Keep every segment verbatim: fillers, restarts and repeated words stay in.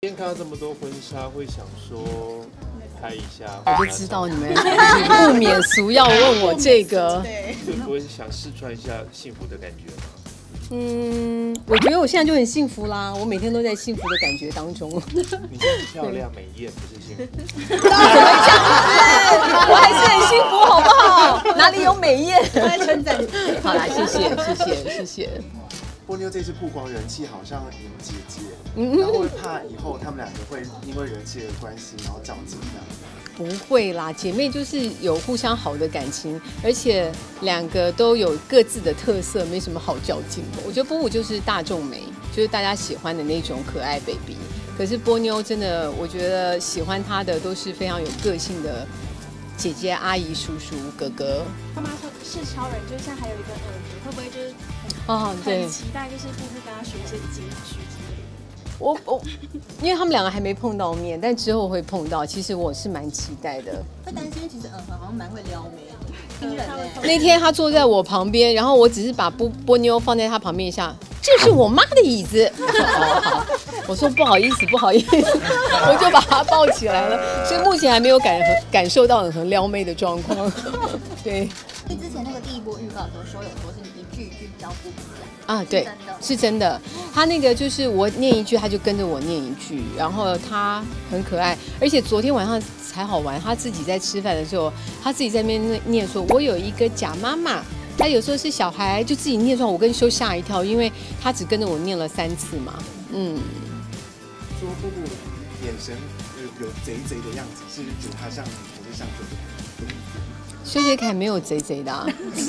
今天看到这么多婚纱，会想说拍一下。 我就知道你们不免俗要问我这个。 会不会想试穿一下幸福的感觉吗？ 嗯，我觉得我现在就很幸福啦，我每天都在幸福的感觉当中。 你现在漂亮美艳，不是幸福。 怎么这样子？我还是很幸福，好不好？哪里有美艳？称赞你。好啦，谢谢，谢谢，谢谢。 波妞这次曝光人气好像赢姐姐，然后会怕以后他们两个会因为人气的关系，然后较劲这样。 不会啦，姐妹就是有互相好的感情，而且两个都有各自的特色，没什么好较劲的。我觉得波波就是大众美，就是大家喜欢的那种可爱 baby。可是波妞真的，我觉得喜欢她的都是非常有个性的姐姐、阿姨、叔叔、哥哥。 妈妈说是超人，就像还有一个儿子，会不会就是很、 哦、对很期待，就是步步跟他学一些京剧之类的？ 我我，因为他们两个还没碰到面，但之后会碰到。其实我是蛮期待的。 会担心，其实嗯好像蛮会撩妹，听人哎。 那天他坐在我旁边，然后我只是把波波妞放在他旁边一下，这是我妈的椅子。哦好，我说不好意思，不好意思，我就把他抱起来了。所以目前还没有感感受到很撩妹的状况。对。 因为之前那个第一波预告的时候说有说是一句一句教不一样。 啊，对，是真的。他那个就是我念一句，他就跟着我念一句，然后他很可爱，而且昨天晚上才好玩。他自己在吃饭的时候，他自己在那边念说：“我有一个假妈妈。”他有时候是小孩就自己念出来，我跟修吓一跳，因为他只跟着我念了三次嘛。嗯。 说布布眼神有有贼贼的样子，是不是觉得他像你，还是像这个？ 修杰楷没有贼贼的啊。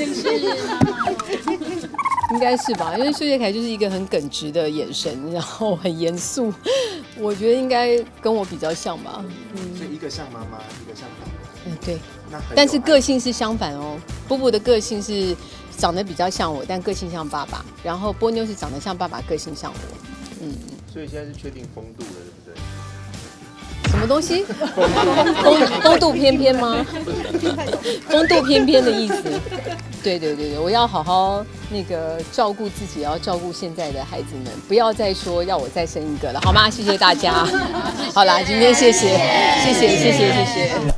应该是吧，因为修杰楷就是一个很耿直的眼神，然后很严肃，我觉得应该跟我比较像吧。 嗯，所以一个像妈妈，一个像爸爸。 嗯，对。但是个性是相反哦，波波的个性是长得比较像我，但个性像爸爸；然后波妞是长得像爸爸，个性像我。嗯。 所以现在是确定风度了，对不对？ 什么东西？风风度翩翩吗？风度翩翩的意思。对对对对，我要好好那个照顾自己，要照顾现在的孩子们，不要再说要我再生一个了，好吗？谢谢大家。好啦，今天谢谢，谢谢，谢谢，谢谢。